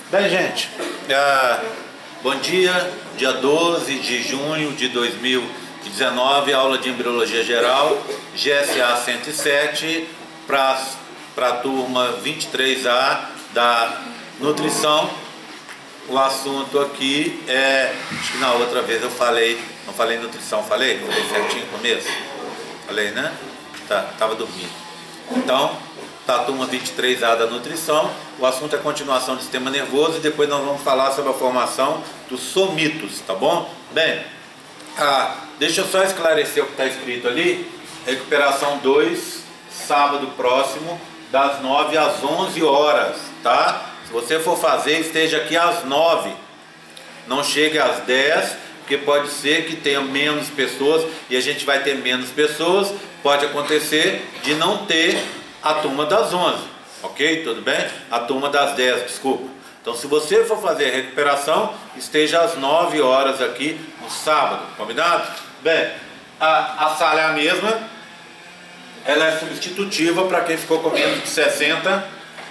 Bem, gente, bom dia, dia 12 de junho de 2019, aula de Embriologia Geral, GSA 107, para a turma 23A da Nutrição. O assunto aqui é, acho que na outra vez eu falei, não falei nutrição, falei certinho no começo? Falei, né? Tá, tava dormindo. Então, tá a turma 23A da nutrição, o assunto é continuação do sistema nervoso e depois nós vamos falar sobre a formação dos somitos, tá bom? Bem, deixa eu só esclarecer o que está escrito ali. Recuperação 2, sábado próximo, das 9 às 11 horas, tá? Se você for fazer, esteja aqui às 9, não chegue às 10, porque pode ser que tenha menos pessoas e a gente vai ter menos pessoas, pode acontecer de não ter a turma das 11, ok? Tudo bem? A turma das 10, desculpa. Então, se você for fazer a recuperação, esteja às 9 horas aqui no sábado, combinado? Bem, a sala é a mesma, ela é substitutiva para quem ficou com menos de 60.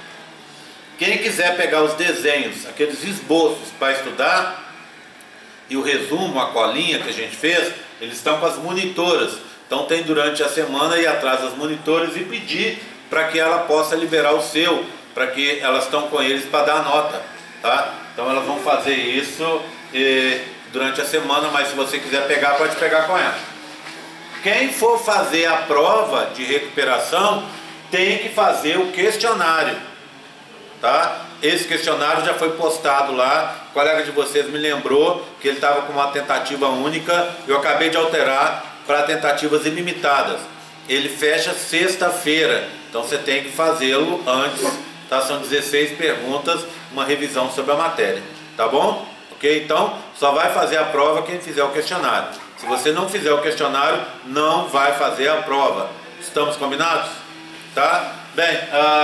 Quem quiser pegar os desenhos, aqueles esboços para estudar, e o resumo, a colinha que a gente fez, eles estão com as monitoras. Então tem durante a semana ir atrás das monitoras e pedir para que ela possa liberar o seu, para que elas estão com eles para dar nota, tá? Então elas vão fazer isso durante a semana, mas se você quiser pegar, pode pegar com ela. Quem for fazer a prova de recuperação tem que fazer o questionário, tá? Esse questionário já foi postado lá, o colega de vocês me lembrou que ele estava com uma tentativa única, eu acabei de alterar para tentativas ilimitadas. Ele fecha sexta-feira, então você tem que fazê-lo antes, tá? São 16 perguntas, uma revisão sobre a matéria, tá bom? Ok? Então, só vai fazer a prova quem fizer o questionário. Se você não fizer o questionário, não vai fazer a prova. Estamos combinados? Tá? Bem,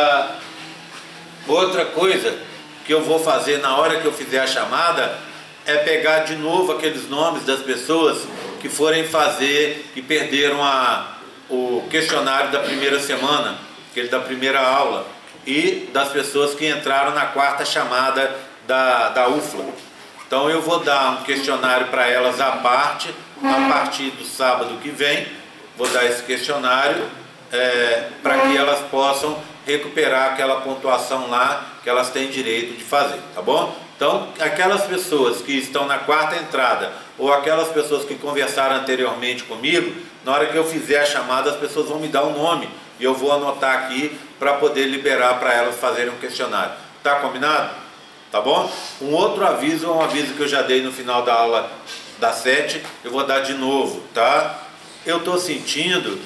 outra coisa que eu vou fazer na hora que eu fizer a chamada é pegar de novo aqueles nomes das pessoas que forem fazer, que perderam o questionário da primeira semana, aquele da primeira aula, e das pessoas que entraram na quarta chamada da UFLA. Então eu vou dar um questionário para elas à parte, a partir do sábado que vem, vou dar esse questionário para que elas possam recuperar aquela pontuação lá que elas têm direito de fazer, tá bom? Então, aquelas pessoas que estão na quarta entrada ou aquelas pessoas que conversaram anteriormente comigo, na hora que eu fizer a chamada, as pessoas vão me dar um nome e eu vou anotar aqui para poder liberar para elas fazerem um questionário. Tá combinado? Tá bom? Um outro aviso, um aviso que eu já dei no final da aula das 7, eu vou dar de novo, tá? Eu estou sentindo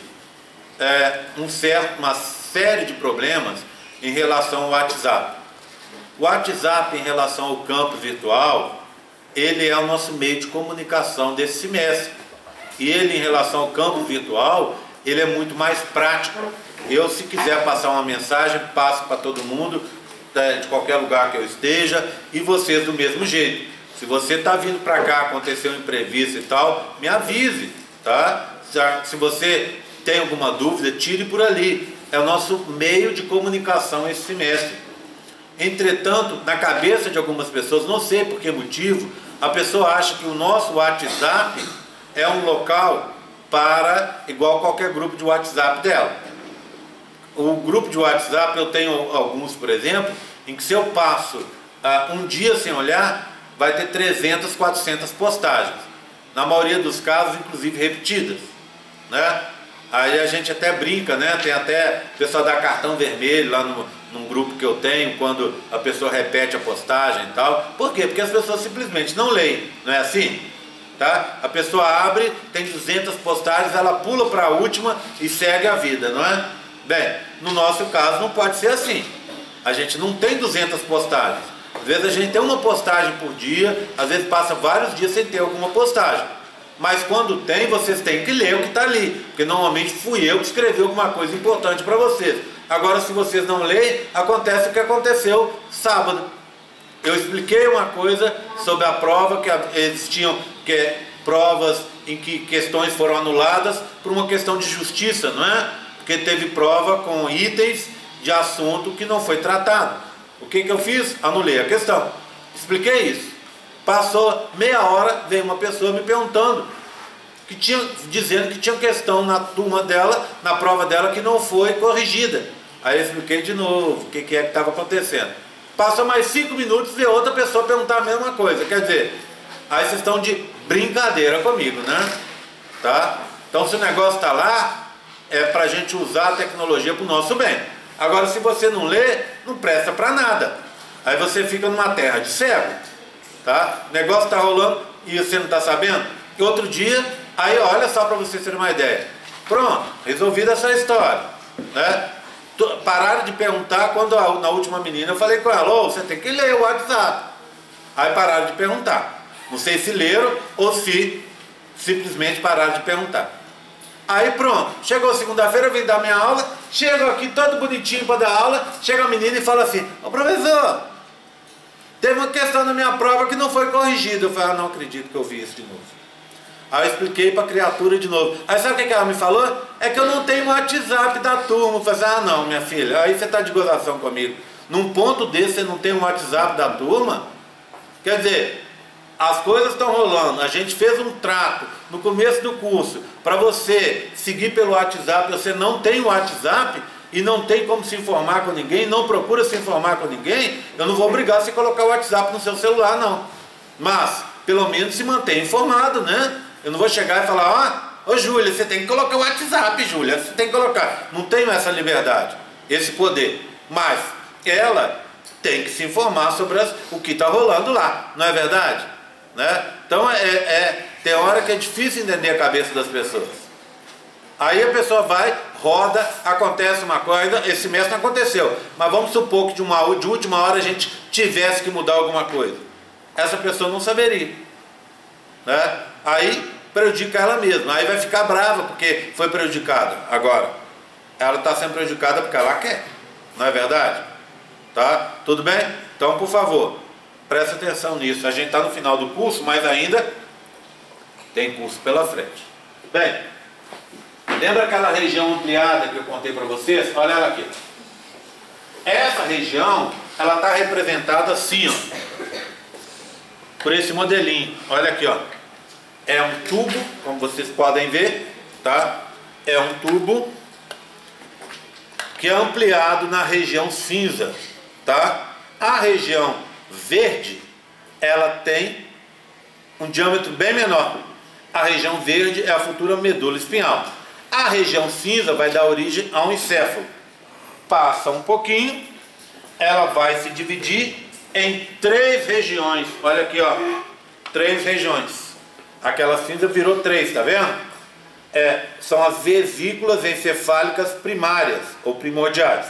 uma série de problemas em relação ao WhatsApp. O WhatsApp, em relação ao campo virtual, ele é o nosso meio de comunicação desse semestre. E ele, em relação ao campo virtual, ele é muito mais prático. Eu, se quiser passar uma mensagem, passo para todo mundo, de qualquer lugar que eu esteja, e vocês do mesmo jeito. Se você está vindo para cá, aconteceu um imprevisto e tal, me avise, tá? Se você tem alguma dúvida, tire por ali. É o nosso meio de comunicação esse semestre. Entretanto, na cabeça de algumas pessoas, não sei por que motivo, a pessoa acha que o nosso WhatsApp é um local para, igual qualquer grupo de WhatsApp dela. O grupo de WhatsApp, eu tenho alguns, por exemplo, em que se eu passo um dia sem olhar, vai ter 300, 400 postagens. Na maioria dos casos, inclusive repetidas, né? Aí a gente até brinca, né? Tem até o pessoal dá cartão vermelho lá num grupo que eu tenho, quando a pessoa repete a postagem e tal. Por quê? Porque as pessoas simplesmente não leem, não é assim? Tá? A pessoa abre, tem 200 postagens, ela pula para a última e segue a vida, não é? Bem, no nosso caso não pode ser assim. A gente não tem 200 postagens. Às vezes a gente tem uma postagem por dia, às vezes passa vários dias sem ter alguma postagem. Mas quando tem, vocês têm que ler o que está ali, porque normalmente fui eu que escrevi alguma coisa importante para vocês. Agora, se vocês não leem, acontece o que aconteceu sábado. Eu expliquei uma coisa sobre a prova, que eles tinham provas em que questões foram anuladas por uma questão de justiça, não é? Porque teve prova com itens de assunto que não foi tratado. O que eu fiz? Anulei a questão. Expliquei isso. Passou meia hora, veio uma pessoa me perguntando, dizendo que tinha questão na turma dela, na prova dela, que não foi corrigida. Aí eu expliquei de novo o que é que estava acontecendo. Passou mais 5 minutos, veio outra pessoa perguntar a mesma coisa. Quer dizer, aí vocês estão de brincadeira comigo, né? Tá? Então, se o negócio está lá, é para a gente usar a tecnologia para o nosso bem. Agora, se você não lê, não presta para nada. Aí você fica numa terra de cego. Tá? O negócio está rolando e você não está sabendo. E outro dia, aí olha só para vocês terem uma ideia. Pronto, resolvida essa história, né? Pararam de perguntar quando na última menina eu falei com ela: oh, você tem que ler o WhatsApp. Aí pararam de perguntar. Não sei se leram ou se simplesmente pararam de perguntar. Aí pronto, chegou segunda-feira, eu vim dar minha aula, chego aqui todo bonitinho para dar aula, chega a menina e fala assim: ô professor, teve uma questão na minha prova que não foi corrigida. Eu falei: ah, não acredito que eu vi isso de novo. Aí eu expliquei para a criatura de novo. Aí sabe o que ela me falou? É que eu não tenho o WhatsApp da turma. Eu falei: ah não, minha filha, aí você está de gozação comigo. Num ponto desse você não tem o WhatsApp da turma? Quer dizer, as coisas estão rolando. A gente fez um trato no começo do curso para você seguir pelo WhatsApp. Você não tem o WhatsApp e não tem como se informar com ninguém, não procura se informar com ninguém. Eu não vou obrigar você a colocar o WhatsApp no seu celular, não. Mas pelo menos se mantenha informado, né? Eu não vou chegar e falar: ó, ô Júlia, você tem que colocar o WhatsApp, Júlia, você tem que colocar. Não tenho essa liberdade, esse poder. Mas ela tem que se informar sobre o que está rolando lá, não é verdade? Né? Então tem hora que é difícil entender a cabeça das pessoas. Aí a pessoa vai, roda, acontece uma coisa. Esse mês não aconteceu, mas vamos supor que de última hora a gente tivesse que mudar alguma coisa. Essa pessoa não saberia, né? Aí prejudica ela mesma. Aí vai ficar brava porque foi prejudicada. Agora, ela está sendo prejudicada porque ela quer, não é verdade? Tá? Tudo bem? Então, por favor, preste atenção nisso. A gente está no final do curso, mas ainda tem curso pela frente. Bem, lembra aquela região ampliada que eu contei para vocês? Olha ela aqui. Essa região, ela está representada assim, ó, por esse modelinho. Olha aqui, ó. É um tubo, como vocês podem ver, tá? É um tubo que é ampliado na região cinza, tá? A região verde, ela tem um diâmetro bem menor. A região verde é a futura medula espinhal. A região cinza vai dar origem a um encéfalo. Passa um pouquinho, ela vai se dividir em 3 regiões. Olha aqui, ó, 3 regiões. Aquela cinza virou 3, tá vendo? São as vesículas encefálicas primárias ou primordiais.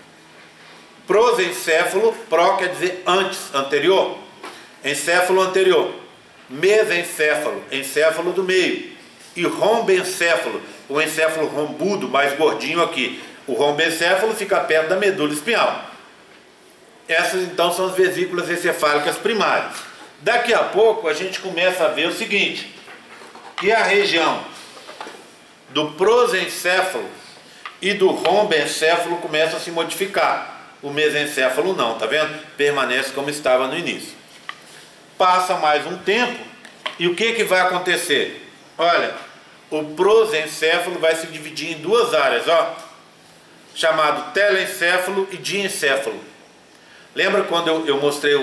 Prosencéfalo, pro quer dizer antes, anterior. Encéfalo anterior. Mesencéfalo, encéfalo do meio. E rombencéfalo, o encéfalo rombudo, mais gordinho aqui. O rombencéfalo fica perto da medula espinhal. Essas então são as vesículas encefálicas primárias. Daqui a pouco a gente começa a ver o seguinte, que a região do prosencéfalo e do rombencéfalo começa a se modificar. O mesencéfalo não, tá vendo? Permanece como estava no início. Passa mais um tempo e o que vai acontecer? Olha, o prosencéfalo vai se dividir em 2 áreas, ó, chamado telencéfalo e diencéfalo. Lembra quando eu mostrei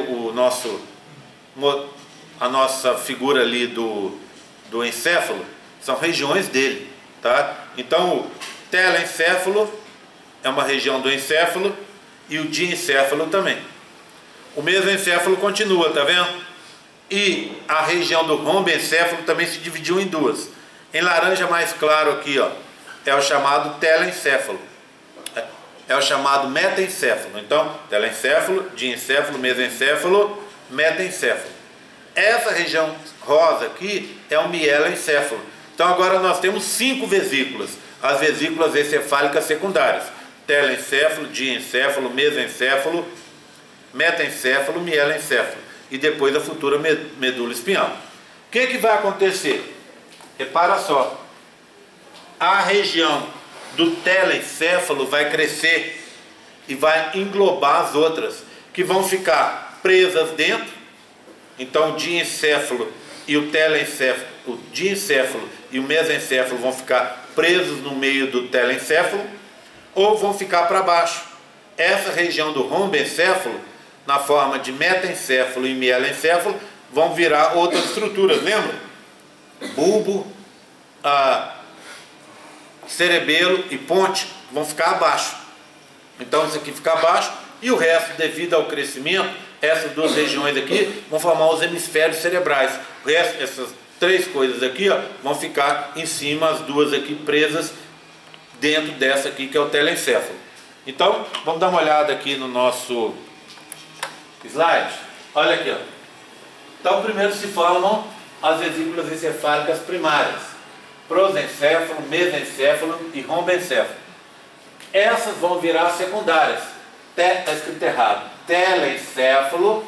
a nossa figura ali do encéfalo? São regiões dele, tá? Então o telencéfalo é uma região do encéfalo e o diencéfalo também. O mesencéfalo continua, tá vendo? E a região do rombencéfalo também se dividiu em 2. Em laranja mais claro aqui, ó, é o chamado telencéfalo. É o chamado metencéfalo. Então, telencéfalo, diencéfalo, mesencéfalo, metencéfalo. Essa região rosa aqui é o mielencéfalo. Então agora nós temos 5 vesículas. As vesículas encefálicas secundárias. Telencéfalo, diencéfalo, mesencéfalo, metencéfalo, mielencéfalo. E depois a futura medula espinhal. O que vai acontecer? Repara só. A região do telencéfalo vai crescer e vai englobar as outras. que vão ficar presas dentro. Então o diencéfalo e o telencéfalo, o diencéfalo e o mesencéfalo vão ficar presos no meio do telencéfalo, ou vão ficar para baixo. Essa região do rombencéfalo, na forma de metencéfalo e mielencéfalo, vão virar outras estruturas, lembra? Bulbo, cerebelo e ponte vão ficar abaixo. Então isso aqui fica abaixo, e o resto, devido ao crescimento, essas duas regiões aqui vão formar os hemisférios cerebrais. O resto, essas três coisas aqui, ó, vão ficar em cima, as duas aqui presas dentro dessa aqui que é o telencéfalo. Então, vamos dar uma olhada aqui no nosso slide. Olha aqui, ó. Então, primeiro se formam as vesículas encefálicas primárias: prosencéfalo, mesencéfalo e rombencéfalo. Essas vão virar secundárias. Está escrito errado: telencéfalo,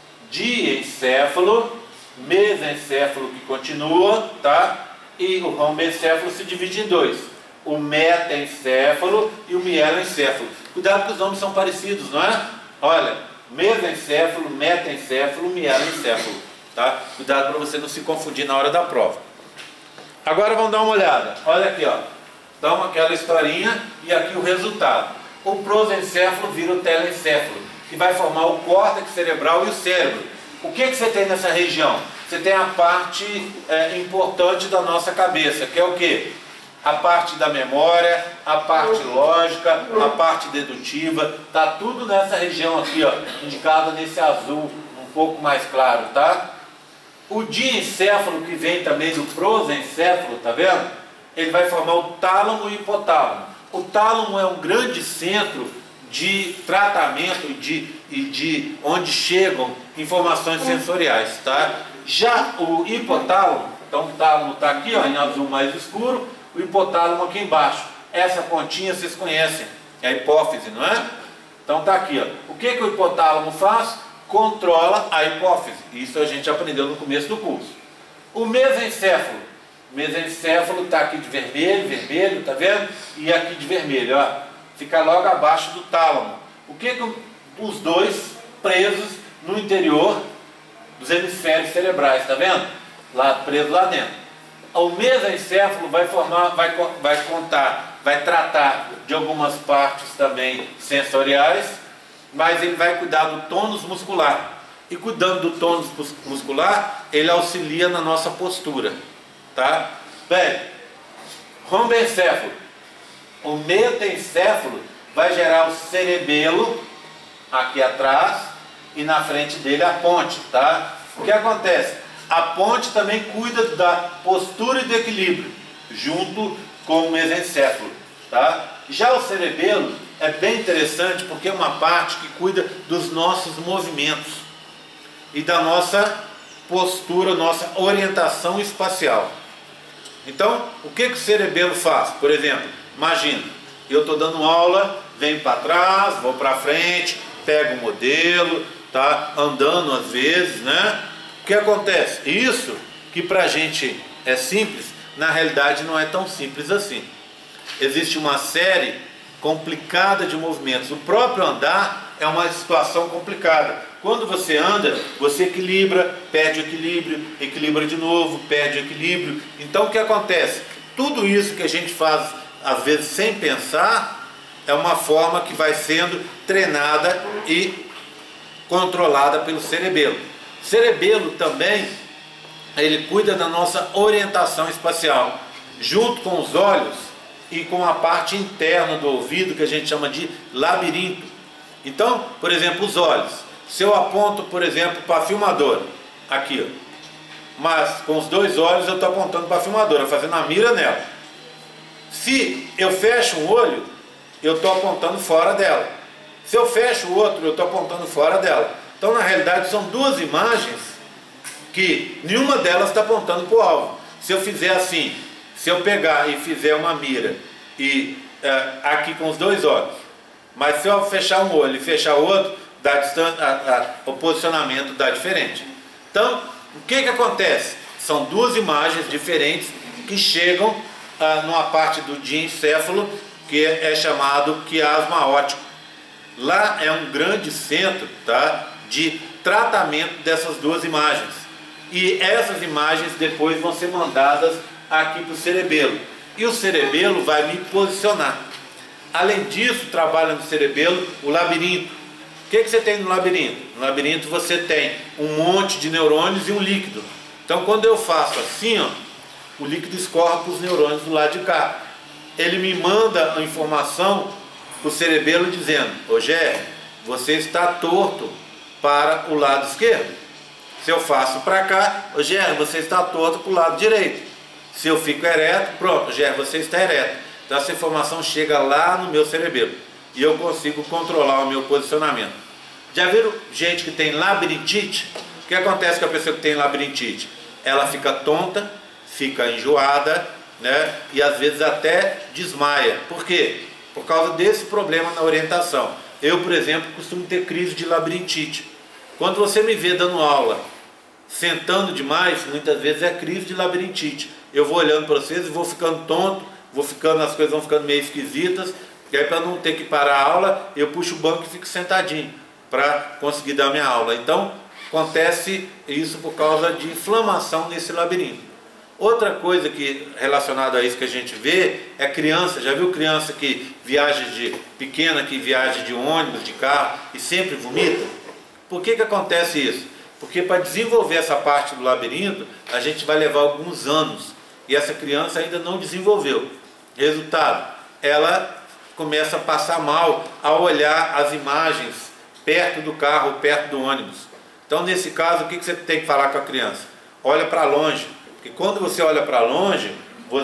diencéfalo, mesencéfalo que continua, tá? E o rombencéfalo se divide em dois: o metencéfalo e o mielencéfalo. Cuidado que os nomes são parecidos, não é? Olha, mesencéfalo, metencéfalo, mielencéfalo, tá? Cuidado para você não se confundir na hora da prova. Agora vamos dar uma olhada. Olha aqui, ó. Então aquela historinha e aqui o resultado. O prosencéfalo vira o telencéfalo, que vai formar o córtex cerebral e o cérebro. O que você tem nessa região? Você tem a parte importante da nossa cabeça, que é o quê? A parte da memória, a parte lógica, a parte dedutiva, tá tudo nessa região aqui, ó, indicada nesse azul um pouco mais claro, tá? O diencéfalo, que vem também do prosencéfalo, tá vendo? Ele vai formar o tálamo e hipotálamo. O tálamo é um grande centro de tratamento e de onde chegam informações sensoriais, tá? Já o hipotálamo, então o tálamo está aqui, ó, em azul mais escuro, o hipotálamo aqui embaixo. Essa pontinha vocês conhecem, é a hipófise, não é? Então está aqui, ó. O que o hipotálamo faz? Controla a hipófise. Isso a gente aprendeu no começo do curso. O mesencéfalo. O mesencéfalo está aqui de vermelho, vermelho, tá vendo? E aqui de vermelho, ó. Fica logo abaixo do tálamo. O que os dois presos no interior dos hemisférios cerebrais, tá vendo? Lá preso lá dentro. O mesencéfalo vai tratar de algumas partes também sensoriais, mas ele vai cuidar do tônus muscular. E cuidando do tônus muscular, ele auxilia na nossa postura, tá? Bem, rombencéfalo. O metencéfalo vai gerar o cerebelo aqui atrás e na frente dele a ponte, tá? O que acontece? A ponte também cuida da postura e do equilíbrio, junto com o mesencéfalo, tá? Já o cerebelo é bem interessante porque é uma parte que cuida dos nossos movimentos e da nossa postura, nossa orientação espacial. Então, o que o cerebelo faz? Por exemplo, imagina, eu estou dando aula, venho para trás, vou para frente, pego o modelo, tá? Andando às vezes, né? O que acontece? Isso que para a gente é simples, na realidade não é tão simples assim. Existe uma série complicada de movimentos. O próprio andar é uma situação complicada. Quando você anda, você equilibra, perde o equilíbrio, equilibra de novo, perde o equilíbrio. Então o que acontece? Tudo isso que a gente faz, às vezes sem pensar, é uma forma que vai sendo treinada e controlada pelo cerebelo. O cerebelo também, ele cuida da nossa orientação espacial, junto com os olhos e com a parte interna do ouvido, que a gente chama de labirinto. Então, por exemplo, os olhos. Se eu aponto, por exemplo, para a filmadora, aqui, ó, mas com os dois olhos eu estou apontando para a filmadora, fazendo a mira nela. Se eu fecho um olho, eu estou apontando fora dela. Se eu fecho o outro, eu estou apontando fora dela. Então, na realidade, são duas imagens que nenhuma delas está apontando para o alvo. Se eu fizer assim, se eu pegar e fizer uma mira e aqui com os dois olhos, mas se eu fechar um olho e fechar o outro, o posicionamento dá diferente. Então, o que acontece? São duas imagens diferentes que chegam numa parte do diencéfalo, que é chamado quiasma óptico. Lá é um grande centro, tá, de tratamento dessas duas imagens. E essas imagens depois vão ser mandadas aqui para o cerebelo. E o cerebelo vai me posicionar. Além disso, trabalha no cerebelo o labirinto. O que você tem no labirinto? No labirinto você tem um monte de neurônios e um líquido. Então quando eu faço assim, ó, o líquido escorre para os neurônios do lado de cá. Ele me manda a informação para o cerebelo dizendo: Rogério, você está torto para o lado esquerdo. Se eu faço para cá, Rogério, você está torto para o lado direito. Se eu fico ereto, pronto, Rogério, você está ereto. Então essa informação chega lá no meu cerebelo e eu consigo controlar o meu posicionamento. Já viram gente que tem labirintite? O que acontece com a pessoa que tem labirintite? Ela fica tonta, fica enjoada, né? E às vezes até desmaia. Por quê? Por causa desse problema na orientação. Eu, por exemplo, costumo ter crise de labirintite. Quando você me vê dando aula, sentando demais, muitas vezes é crise de labirintite. Eu vou olhando para vocês e vou ficando tonto, as coisas vão ficando meio esquisitas, e aí para não ter que parar a aula, eu puxo o banco e fico sentadinho, para conseguir dar minha aula. Então, acontece isso por causa de inflamação nesse labirinto. Outra coisa que relacionada a isso que a gente vê é criança. Já viu criança que viaja pequena, que viaja de ônibus, de carro e sempre vomita? Por que acontece isso? Porque para desenvolver essa parte do labirinto, a gente vai levar alguns anos. E essa criança ainda não desenvolveu. Resultado, ela começa a passar mal ao olhar as imagens perto do carro, perto do ônibus. Então, nesse caso, o que você tem que falar com a criança? Olha para longe. Porque quando você olha para longe,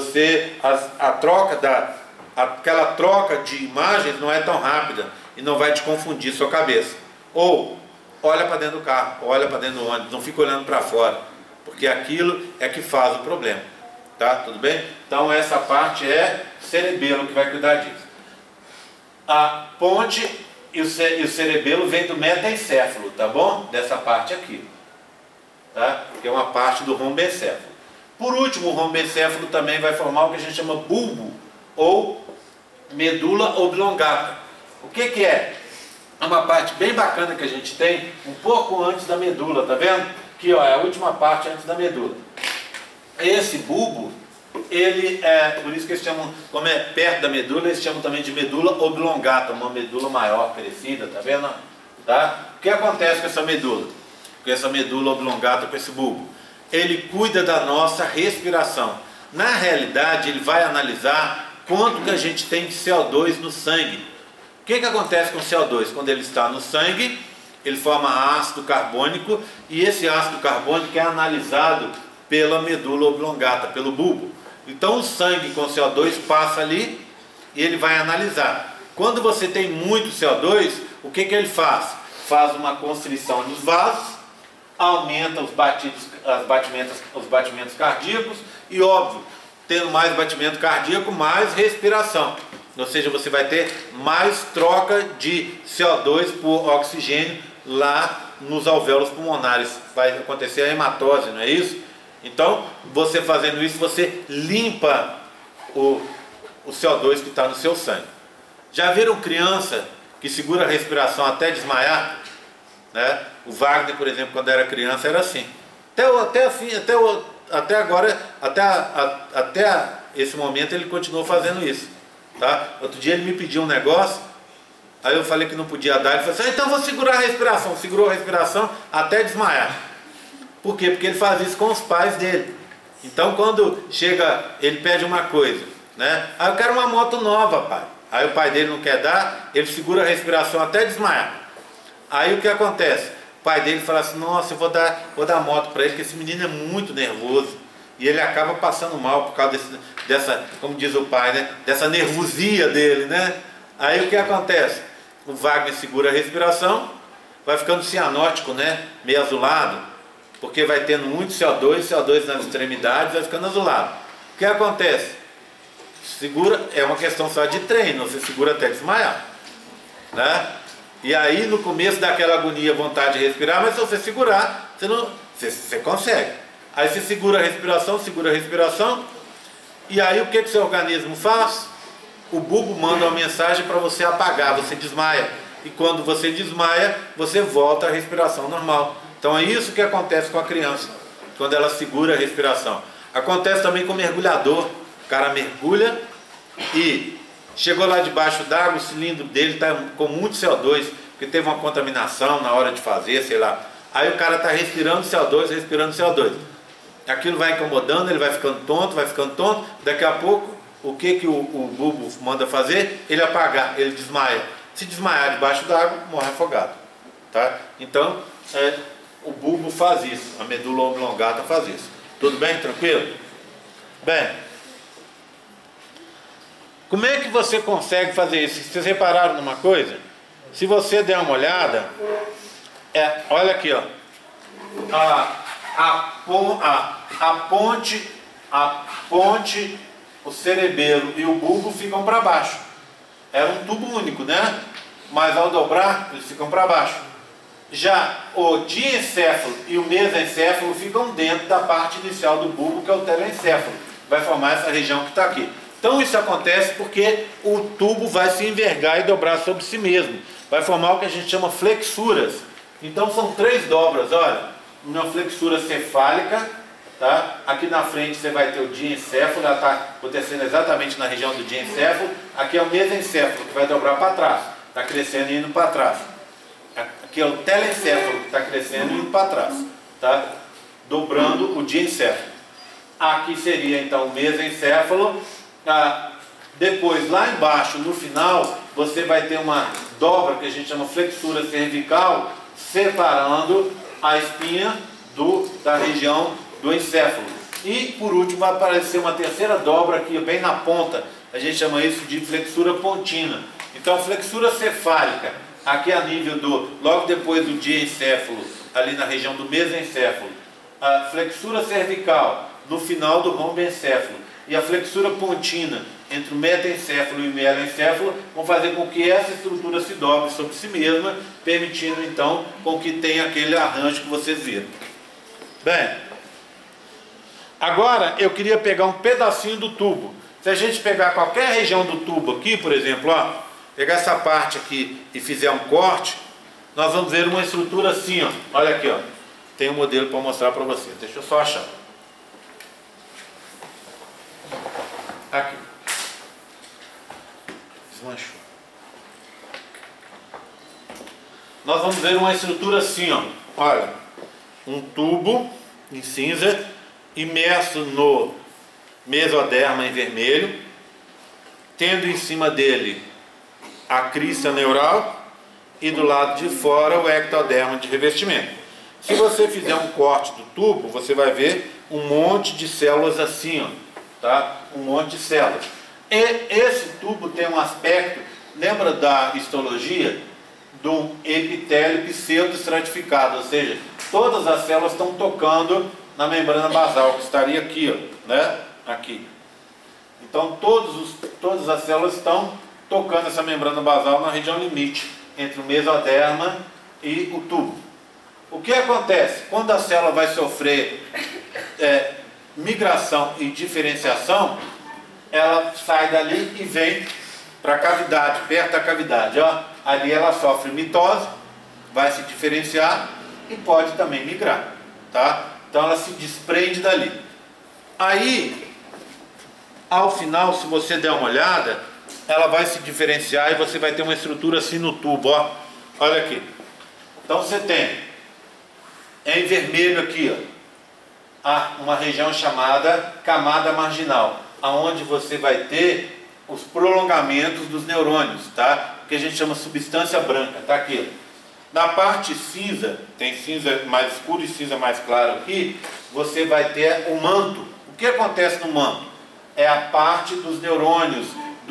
aquela troca de imagens não é tão rápida e não vai te confundir sua cabeça. Ou olha para dentro do carro, olha para dentro do ônibus, não fica olhando para fora, porque aquilo é que faz o problema. Tá? Tudo bem? Então essa parte é cerebelo que vai cuidar disso. A ponte e o cerebelo vem do metaencéfalo, tá bom? Dessa parte aqui, tá? Que é uma parte do rombencéfalo. Por último, o rombencéfalo também vai formar o que a gente chama bulbo ou medula oblongata. O que é? É uma parte bem bacana que a gente tem um pouco antes da medula, tá vendo? Aqui, ó, é a última parte antes da medula. Esse bulbo, ele é, por isso que eles chamam, como é perto da medula, eles chamam também de medula oblongata, uma medula maior, crescida, tá vendo? Tá? O que acontece com essa medula? Com essa medula oblongata, com esse bulbo? Ele cuida da nossa respiração. Na realidade, ele vai analisar quanto que a gente tem de CO2 no sangue. O que acontece com o CO2? Quando ele está no sangue, ele forma ácido carbônico, e esse ácido carbônico é analisado pela medula oblongata, pelo bulbo. Então o sangue com CO2 passa ali e ele vai analisar. Quando você tem muito CO2, o que ele faz? Faz uma constrição dos vasos, aumenta os batimentos cardíacos e, óbvio, tendo mais batimento cardíaco, mais respiração. Ou seja, você vai ter mais troca de CO2 por oxigênio lá nos alvéolos pulmonares. Vai acontecer a hematose, não é isso? Então, você fazendo isso, você limpa o CO2 que está no seu sangue. Já viram criança que segura a respiração até desmaiar? Né? O Wagner, por exemplo, quando era criança, era assim. Até agora, até esse momento, ele continuou fazendo isso. Tá? Outro dia ele me pediu um negócio, aí eu falei que não podia dar, ele falou assim: então eu vou segurar a respiração. Segurou a respiração até desmaiar. Por quê? Porque ele faz isso com os pais dele. Então quando chega, ele pede uma coisa, né? Eu quero uma moto nova, pai. Aí o pai dele não quer dar, ele segura a respiração até desmaiar. Aí o que acontece? O pai dele fala assim: nossa, eu vou dar moto para ele, porque esse menino é muito nervoso. E ele acaba passando mal por causa dessa, como diz o pai, né? Dessa nervosia dele, né? Aí o que acontece? O Wagner segura a respiração, vai ficando cianótico, né? Meio azulado, porque vai tendo muito CO2 nas extremidades, vai ficando azulado. O que acontece? Segura, é uma questão só de treino, você segura até desmaiar, né? E aí no começo dá aquela agonia, vontade de respirar, mas se você segurar, você consegue. Aí você segura a respiração, e aí o que seu organismo faz? O bulbo manda uma mensagem para você apagar, você desmaia. e quando você desmaia, você volta à respiração normal. Então é isso que acontece com a criança, quando ela segura a respiração. Acontece também com o mergulhador. O cara mergulha e chegou lá debaixo d'água, o cilindro dele está com muito CO2, porque teve uma contaminação na hora de fazer, sei lá. Aí o cara está respirando CO2, respirando CO2. Aquilo vai incomodando, ele vai ficando tonto, daqui a pouco, o que o bulbo manda fazer? Ele apagar, ele desmaia. Se desmaiar debaixo d'água, morre afogado. Tá? Então, o bulbo faz isso, a medula oblongata faz isso. Tudo bem? Tranquilo? Bem, como é que você consegue fazer isso? Vocês repararam numa coisa? Se você der uma olhada, olha aqui, ó, a ponte, o cerebelo e o bulbo ficam para baixo. Era um tubo único, né? Mas ao dobrar, eles ficam para baixo. Já o diencéfalo e o mesencéfalo ficam dentro da parte inicial do bulbo, que é o telencéfalo. Vai formar essa região que está aqui. Então isso acontece porque o tubo vai se envergar e dobrar sobre si mesmo. Vai formar o que a gente chama flexuras. Então são 3 dobras, olha. Uma flexura cefálica, tá? Aqui na frente você vai ter o diencéfalo, ela está acontecendo exatamente na região do diencéfalo. Aqui é o mesencéfalo, que vai dobrar para trás. Está crescendo e indo para trás. Aqui é o telencéfalo, que está crescendo e indo para trás. Tá? Dobrando o diencéfalo. Aqui seria então o mesencéfalo. Depois, lá embaixo, no final, você vai ter uma dobra que a gente chama flexura cervical, separando a espinha da região do encéfalo. E por último vai aparecer uma terceira dobra aqui, bem na ponta. A gente chama isso de flexura pontina. Então, flexura cefálica, aqui a nível logo depois do diencéfalo, ali na região do mesencéfalo. A flexura cervical, no final do rombencéfalo. E a flexura pontina, entre o metencéfalo e o mielencéfalo, vão fazer com que essa estrutura se dobre sobre si mesma, permitindo então com que tenha aquele arranjo que vocês viram. Bem, agora eu queria pegar um pedacinho do tubo. Se a gente pegar qualquer região do tubo aqui, por exemplo, ó, pegar essa parte aqui e fizer um corte, nós vamos ver uma estrutura assim, ó. Olha aqui, ó. Tem um modelo para mostrar para vocês. Deixa eu só achar. Aqui. Desmanchou. Nós vamos ver uma estrutura assim, ó. Olha, um tubo em cinza, imerso no mesoderma em vermelho, tendo em cima dele a crista neural e do lado de fora o ectoderma de revestimento. Se você fizer um corte do tubo, você vai ver um monte de células assim, ó. Tá? Um monte de células. E esse tubo tem um aspecto, lembra da histologia? Do epitélio pseudoestratificado, ou seja, todas as células estão tocando na membrana basal, que estaria aqui, ó, né? Aqui. Então todas as células estão tocando essa membrana basal na região limite entre o mesoderma e o tubo. O que acontece? Quando a célula vai sofrer migração e diferenciação, ela sai dali e vem para a cavidade, perto da cavidade, ó. Ali ela sofre mitose, vai se diferenciar e pode também migrar, tá? Então ela se desprende dali. Aí, ao final, se você der uma olhada, ela vai se diferenciar e você vai ter uma estrutura assim no tubo, ó. Olha aqui. Então você tem, em vermelho aqui, ó, uma região chamada camada marginal, aonde você vai ter os prolongamentos dos neurônios, tá? Que a gente chama substância branca, tá aqui. Na parte cinza, tem cinza mais escuro e cinza mais claro aqui, você vai ter o manto. O que acontece no manto? É a parte dos neurônios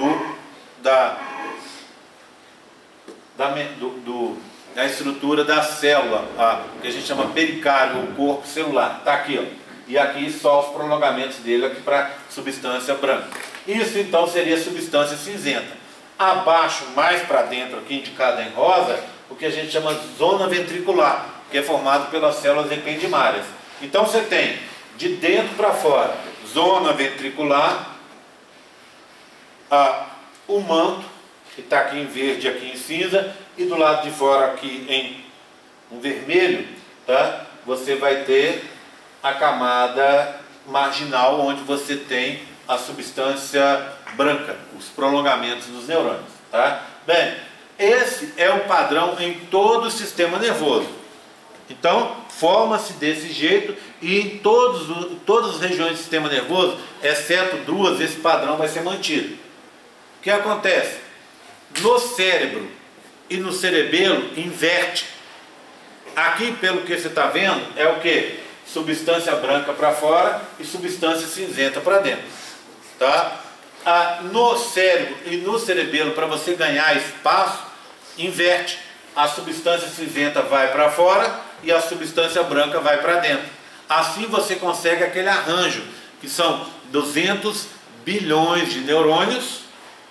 da estrutura da célula, que a gente chama pericárdio, o corpo celular, tá aqui, ó. E aqui só os prolongamentos dele aqui para substância branca. Isso então seria substância cinzenta. Abaixo, mais para dentro, aqui indicado em rosa, o que a gente chama zona ventricular, que é formado pelas células ependimárias. Então você tem de dentro para fora, zona ventricular, o manto que está aqui em verde, aqui em cinza, e do lado de fora aqui em um vermelho, tá? Você vai ter a camada marginal, onde você tem a substância branca, os prolongamentos dos neurônios, tá? Bem, esse é o padrão em todo o sistema nervoso. Então, forma-se desse jeito e em todas as regiões do sistema nervoso, exceto duas, esse padrão vai ser mantido. O que acontece? No cérebro e no cerebelo, inverte. Aqui, pelo que você está vendo, é o que? Substância branca para fora e substância cinzenta para dentro. Tá? No cérebro e no cerebelo, para você ganhar espaço, inverte. A substância cinzenta vai para fora e a substância branca vai para dentro. Assim você consegue aquele arranjo, que são 200 bilhões de neurônios,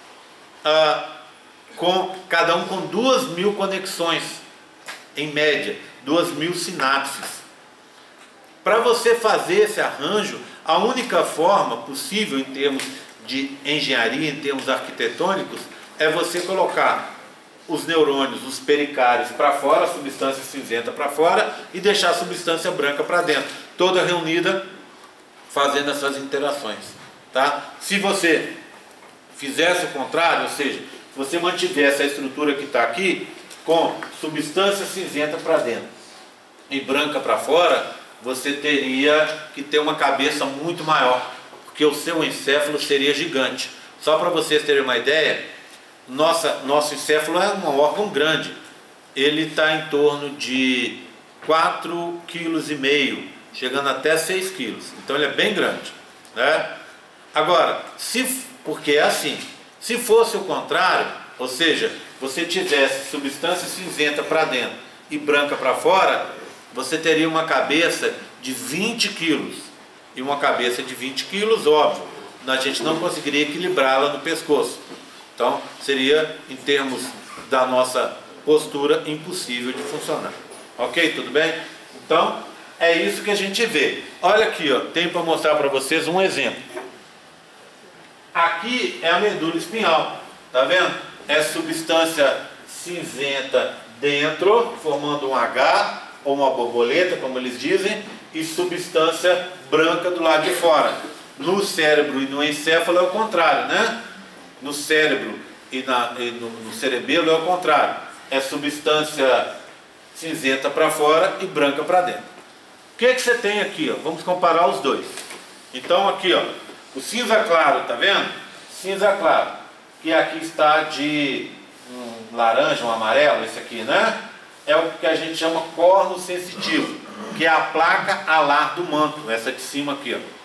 cada um com 2.000 conexões, em média, 2.000 sinapses. Para você fazer esse arranjo, a única forma possível em termos de engenharia, em termos arquitetônicos, é você colocar os neurônios, os pericários para fora, a substância cinzenta para fora, e deixar a substância branca para dentro, toda reunida, fazendo essas interações. Tá? Se você fizesse o contrário, ou seja, se você mantivesse a estrutura que está aqui, com substância cinzenta para dentro e branca para fora, você teria que ter uma cabeça muito maior, porque o seu encéfalo seria gigante. Só para vocês terem uma ideia, nosso encéfalo é um órgão grande. Ele está em torno de 4,5 kg, chegando até 6 kg. Então ele é bem grande, né? Agora, porque é assim, se fosse o contrário, ou seja, você tivesse substância cinzenta para dentro e branca para fora, você teria uma cabeça de 20 quilos. E uma cabeça de 20 quilos, óbvio, a gente não conseguiria equilibrá-la no pescoço. Então, seria, em termos da nossa postura, impossível de funcionar. Ok? Tudo bem? Então, é isso que a gente vê. Olha aqui, ó, tenho para mostrar para vocês um exemplo. Aqui é a medula espinhal. Tá vendo? É substância cinzenta dentro, formando um H, ou uma borboleta, como eles dizem, e substância branca do lado de fora. No cérebro e no encéfalo é o contrário, né? No cérebro e no cerebelo é o contrário. É substância cinzenta para fora e branca para dentro. O que você tem aqui? Ó? Vamos comparar os dois. Então aqui, ó, o cinza claro, tá vendo? Cinza claro, que aqui está de um laranja, um amarelo, esse aqui, né? É o que a gente chama corno sensitivo, que é a placa alar do manto, essa de cima aqui, ó.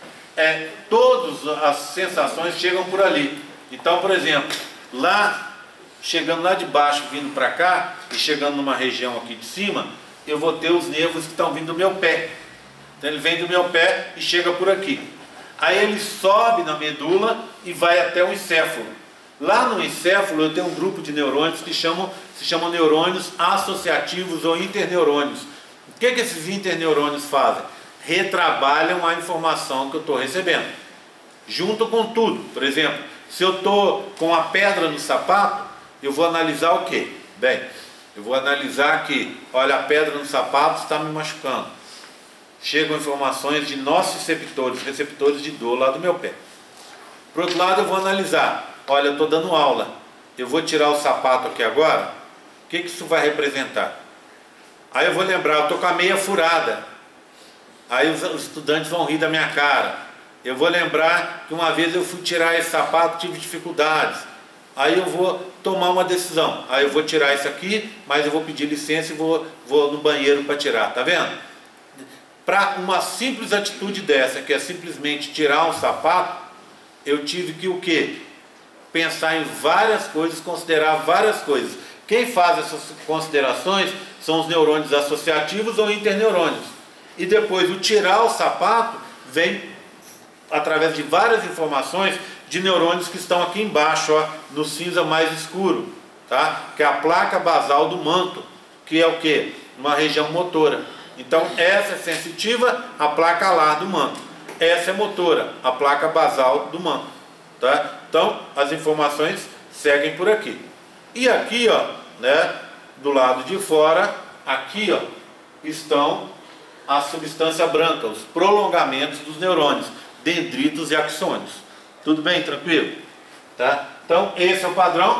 Todas as sensações chegam por ali. Então, por exemplo, chegando lá de baixo, vindo para cá, e chegando numa região aqui de cima, eu vou ter os nervos que estão vindo do meu pé. Então ele vem do meu pé e chega por aqui. Aí ele sobe na medula e vai até o encéfalo. Lá no encéfalo eu tenho um grupo de neurônios que se chamam neurônios associativos ou interneurônios. O que esses interneurônios fazem? Retrabalham a informação que eu estou recebendo, junto com tudo. Por exemplo, se eu estou com a pedra no sapato, eu vou analisar o quê? Bem, eu vou analisar que, olha, a pedra no sapato está me machucando. Chegam informações de nociceptores, receptores de dor lá do meu pé. Por outro lado, eu vou analisar, olha, eu estou dando aula, eu vou tirar o sapato aqui agora, o que isso vai representar? Aí eu vou lembrar, eu estou com a meia furada. Aí os estudantes vão rir da minha cara. Eu vou lembrar que uma vez eu fui tirar esse sapato, tive dificuldades. Aí eu vou tomar uma decisão. Aí eu vou tirar isso aqui, mas eu vou pedir licença e vou no banheiro para tirar. Tá vendo? Para uma simples atitude dessa, que é simplesmente tirar um sapato, eu tive que o quê? Pensar em várias coisas, considerar várias coisas. Quem faz essas considerações são os neurônios associativos ou interneurônios. E depois o tirar o sapato vem através de várias informações de neurônios que estão aqui embaixo, ó, no cinza mais escuro, tá? Que é a placa basal do manto, que é o que? Uma região motora. Então essa é sensitiva, a placa alar do manto. Essa é motora, a placa basal do manto, tá? Então as informações seguem por aqui. E aqui, ó, né, do lado de fora, aqui, ó, estão a substância branca, os prolongamentos dos neurônios, dendritos e axônios. Tudo bem? Tranquilo? Tá? Então, esse é o padrão.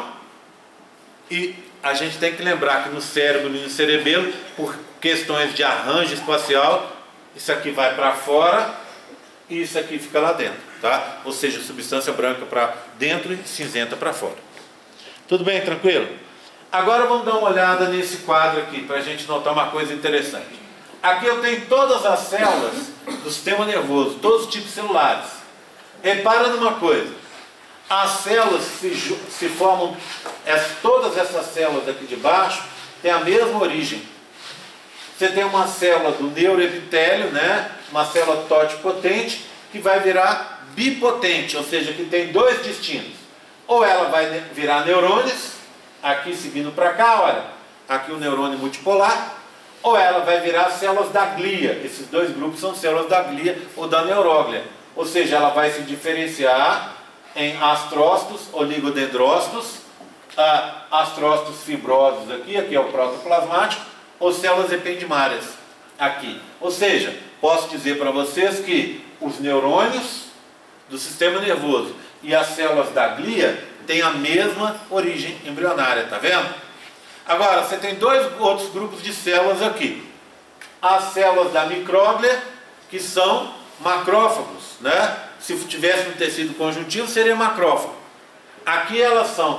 E a gente tem que lembrar que no cérebro e no cerebelo, por questões de arranjo espacial, isso aqui vai para fora e isso aqui fica lá dentro, tá? Ou seja, substância branca para dentro e cinzenta para fora. Tudo bem? Tranquilo? Agora vamos dar uma olhada nesse quadro aqui, para a gente notar uma coisa interessante. Aqui eu tenho todas as células do sistema nervoso, todos os tipos celulares. Repara numa coisa, as células se formam, todas essas células aqui de baixo têm a mesma origem. Você tem uma célula do neuroepitélio, né? Uma célula totipotente, que vai virar bipotente, ou seja, que tem dois destinos. Ou ela vai virar neurônios, aqui seguindo para cá, olha, aqui o neurônio multipolar, ou ela vai virar células da glia. Esses dois grupos são células da glia ou da neuróglia. Ou seja, ela vai se diferenciar em astrócitos, oligodendrócitos, astrócitos fibrosos aqui é o protoplasmático, ou células ependimárias aqui. Ou seja, posso dizer para vocês que os neurônios do sistema nervoso e as células da glia têm a mesma origem embrionária, tá vendo? Agora, você tem dois outros grupos de células aqui. As células da micróglia, que são macrófagos, né? Se tivesse um tecido conjuntivo, seria macrófago. Aqui elas são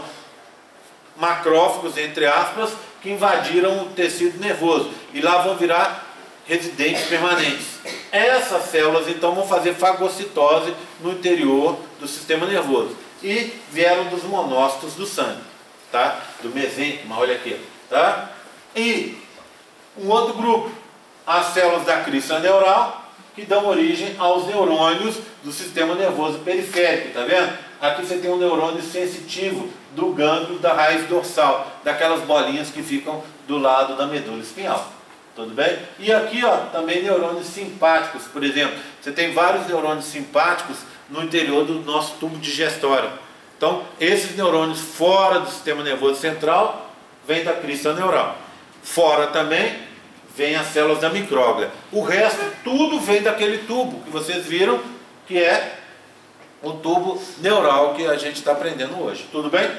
macrófagos, entre aspas, que invadiram o tecido nervoso. E lá vão virar residentes permanentes. Essas células, então, vão fazer fagocitose no interior do sistema nervoso. E vieram dos monócitos do sangue, tá? Do mesênquima, olha aqui, tá? E um outro grupo, as células da crista neural, que dão origem aos neurônios do sistema nervoso periférico, tá vendo? Aqui você tem um neurônio sensitivo do gânglio da raiz dorsal, daquelas bolinhas que ficam do lado da medula espinhal. Tudo bem? E aqui, ó, também neurônios simpáticos, por exemplo. Você tem vários neurônios simpáticos no interior do nosso tubo digestório. Então, esses neurônios fora do sistema nervoso central vêm da crista neural. Fora também vem as células da micróglia. O resto, tudo vem daquele tubo que vocês viram, que é o tubo neural que a gente está aprendendo hoje. Tudo bem?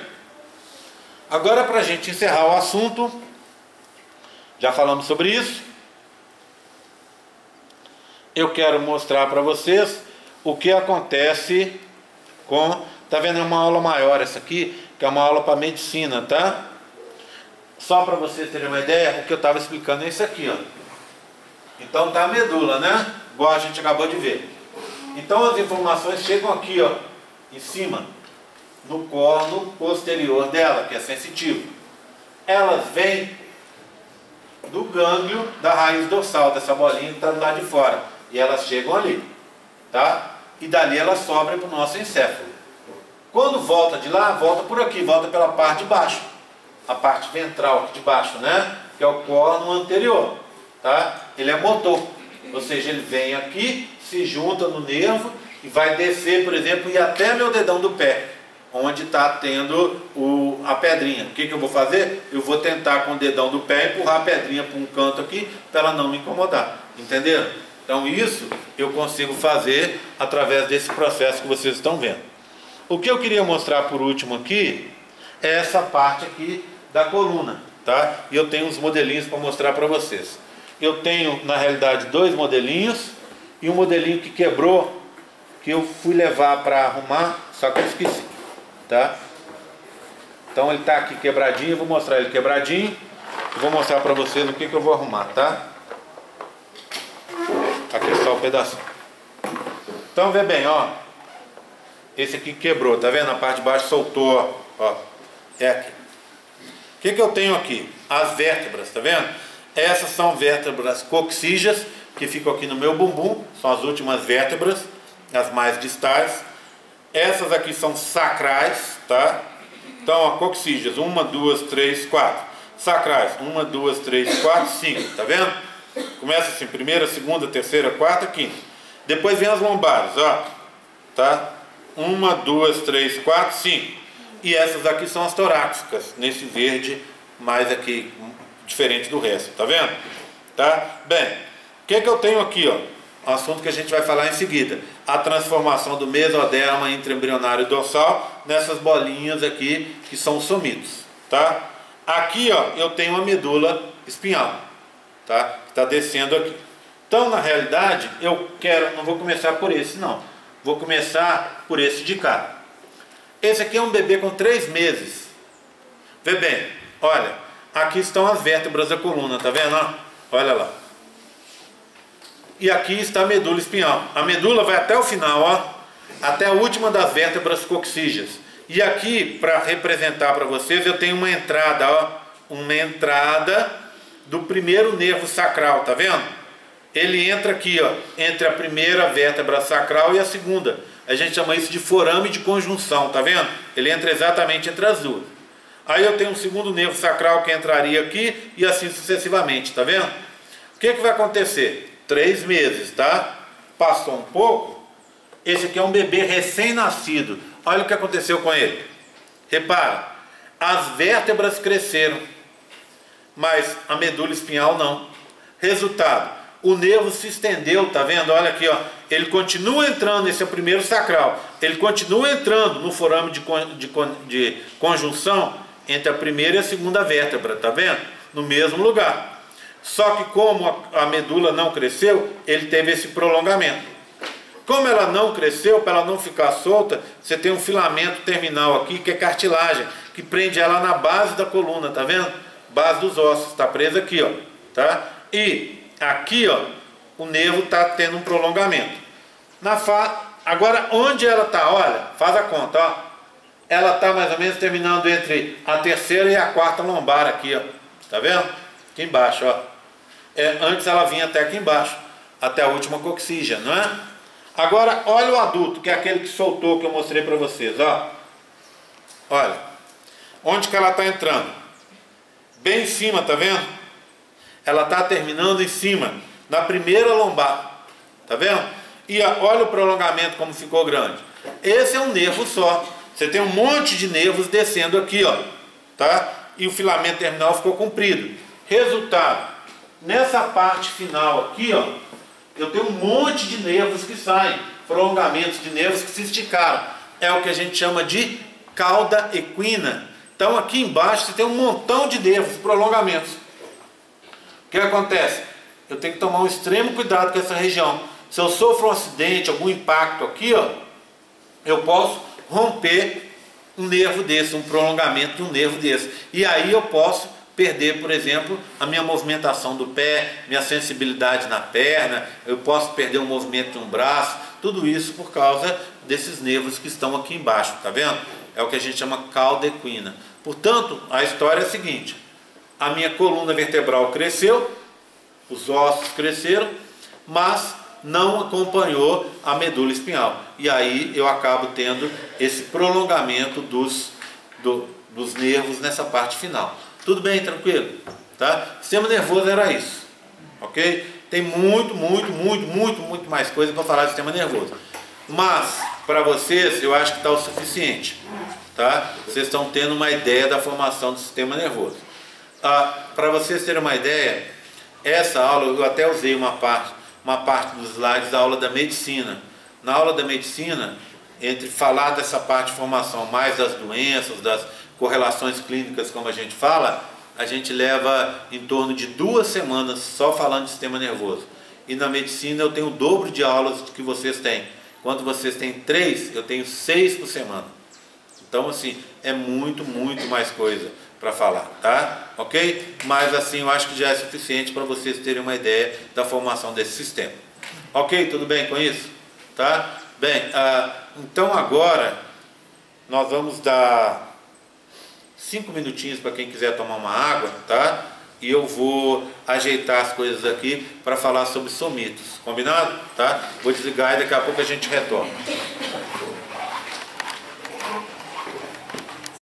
Agora, para a gente encerrar o assunto, já falamos sobre isso, eu quero mostrar para vocês o que acontece com... Tá vendo? É uma aula maior essa aqui, que é uma aula para medicina, tá? Só para vocês terem uma ideia, o que eu estava explicando é isso aqui, ó. Então tá a medula, né? Igual a gente acabou de ver. Então as informações chegam aqui, ó, em cima, no córno posterior dela, que é sensitivo. Elas vêm do gânglio da raiz dorsal, dessa bolinha que está do lado de fora. E elas chegam ali, tá? E dali elas sobem para o nosso encéfalo. Quando volta de lá, volta por aqui, volta pela parte de baixo. A parte ventral aqui de baixo, né? Que é o córno anterior, tá? Ele é motor, ou seja, ele vem aqui, se junta no nervo e vai descer, por exemplo, e até meu dedão do pé, onde está tendo a pedrinha. O que eu vou fazer? Eu vou tentar com o dedão do pé empurrar a pedrinha para um canto aqui, para ela não me incomodar. Entenderam? Então isso eu consigo fazer através desse processo que vocês estão vendo. O que eu queria mostrar por último aqui é essa parte aqui da coluna, tá? E eu tenho uns modelinhos para mostrar para vocês. Eu tenho, na realidade, dois modelinhos e um modelinho que quebrou, que eu fui levar para arrumar, só que eu esqueci, tá? Então ele está aqui quebradinho, eu vou mostrar ele quebradinho e vou mostrar para vocês o que eu vou arrumar, tá? Aqui é só um pedacinho. Então vê bem, ó. Esse aqui quebrou, tá vendo? A parte de baixo soltou, ó. É aqui. O que eu tenho aqui? As vértebras, tá vendo? Essas são vértebras coxígeas, que ficam aqui no meu bumbum. São as últimas vértebras, as mais distais. Essas aqui são sacrais, tá? Então, ó, coxígeas, 1, 2, 3, 4. Sacrais, 1, 2, 3, 4, 5, tá vendo? Começa assim, primeira, segunda, terceira, quarta, quinta. Depois vem as lombares, ó, tá? 1, 2, 3, 4, 5. E essas aqui são as torácicas, nesse verde mais aqui, diferente do resto, tá vendo? Tá? Bem, o que eu tenho aqui, ó? Um assunto que a gente vai falar em seguida. A transformação do mesoderma intraembrionário dorsal nessas bolinhas aqui, que são os somitos, tá? Aqui, ó, eu tenho uma medula espinhal, tá? Que está descendo aqui. Então, na realidade, não vou começar por esse, não. Vou começar por esse de cá. Esse aqui é um bebê com 3 meses. Vê bem, olha, aqui estão as vértebras da coluna, tá vendo? Ó? Olha lá. E aqui está a medula espinhal. A medula vai até o final, ó, até a última das vértebras coxígeas. E aqui, para representar para vocês, eu tenho uma entrada, ó, uma entrada do primeiro nervo sacral, tá vendo? Ele entra aqui, ó, entre a primeira vértebra sacral e a segunda. A gente chama isso de forame de conjunção, tá vendo? Ele entra exatamente entre as duas. Aí eu tenho um segundo nervo sacral que entraria aqui e assim sucessivamente, tá vendo? O que vai acontecer? 3 meses, tá? Passou um pouco. Esse aqui é um bebê recém-nascido. Olha o que aconteceu com ele. Repara, as vértebras cresceram, mas a medula espinhal não. Resultado, o nervo se estendeu, tá vendo? Olha aqui, ó. Ele continua entrando, esse é o primeiro sacral. Ele continua entrando no forame de conjunção entre a primeira e a segunda vértebra, tá vendo? No mesmo lugar. Só que como a medula não cresceu, ele teve esse prolongamento. Como ela não cresceu, para ela não ficar solta, você tem um filamento terminal aqui, que é cartilagem, que prende ela na base da coluna, tá vendo? Base dos ossos, tá presa aqui, ó, tá? E aqui, ó, o nervo tá tendo um prolongamento. Agora, onde ela tá, olha, faz a conta, ó. Ela tá mais ou menos terminando entre a terceira e a quarta lombar aqui, ó. Tá vendo? Aqui embaixo, ó. Antes ela vinha até aqui embaixo, até a última coxígea, não é? Agora, olha o adulto, que é aquele que soltou, que eu mostrei para vocês, ó. Olha, onde que ela está entrando? Bem em cima, tá vendo? Ela está terminando em cima, na primeira lombar, tá vendo? E olha o prolongamento como ficou grande. Esse é um nervo só. Você tem um monte de nervos descendo aqui, ó, tá? E o filamento terminal ficou comprido. Resultado, nessa parte final aqui, ó, eu tenho um monte de nervos que saem, prolongamentos de nervos que se esticaram. É o que a gente chama de cauda equina. Então aqui embaixo você tem um montão de nervos, prolongamentos. O que acontece? Eu tenho que tomar um extremo cuidado com essa região. Se eu sofro um acidente, algum impacto aqui, ó, eu posso romper um nervo desse, um prolongamento de um nervo desse. E aí eu posso perder, por exemplo, a minha movimentação do pé, minha sensibilidade na perna, eu posso perder o movimento de um braço, tudo isso por causa desses nervos que estão aqui embaixo, tá vendo? É o que a gente chama cauda equina. Portanto, a história é a seguinte: a minha coluna vertebral cresceu, os ossos cresceram, mas não acompanhou a medula espinhal. E aí eu acabo tendo esse prolongamento dos nervos nessa parte final. Tudo bem, tranquilo? Tá? Sistema nervoso era isso, ok? Tem muito mais coisa para falar do sistema nervoso. Mas, para vocês, eu acho que está o suficiente, tá? Vocês estão tendo uma ideia da formação do sistema nervoso. Para vocês terem uma ideia, essa aula, eu até usei uma parte dos slides da aula da medicina. Na aula da medicina, entre falar dessa parte de formação, mais das doenças, das correlações clínicas, como a gente fala, a gente leva em torno de 2 semanas só falando de sistema nervoso. E na medicina eu tenho o dobro de aulas que vocês têm. Quando vocês têm 3, eu tenho 6 por semana. Então, assim, é muito mais coisa para falar, tá? Ok? Mas, assim, eu acho que já é suficiente para vocês terem uma ideia da formação desse sistema. Ok? Tudo bem com isso? Tá? Bem, então agora nós vamos dar 5 minutinhos para quem quiser tomar uma água, tá? E eu vou ajeitar as coisas aqui para falar sobre somitos, combinado? Tá? Vou desligar e daqui a pouco a gente retorna.